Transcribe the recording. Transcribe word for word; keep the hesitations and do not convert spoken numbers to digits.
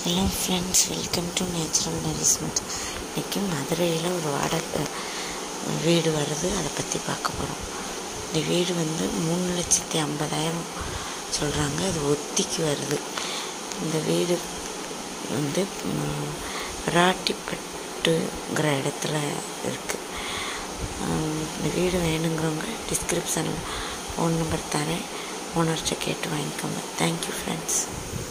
Hello friends, welcome to natural nourishment. இன்றைக்கி மதுரையில் ஒரு வாடகை வீடு வருது, அதை பற்றி பார்க்க போகிறோம். இந்த வீடு வந்து மூணு லட்சத்தி ஐம்பதாயிரம் சொல்கிறாங்க. அது ஒத்திக்கு வருது. இந்த வீடு வந்து விராட்டிப்பட்டுங்கிற இடத்துல இருக்குது. இந்த வீடு வேணுங்கிறவங்க டிஸ்கிரிப்ஷனில் ஃபோன் நம்பர் தரேன், ஓனர்கிட்ட கேட்டு வாங்கிக்கோங்க. Thank you friends.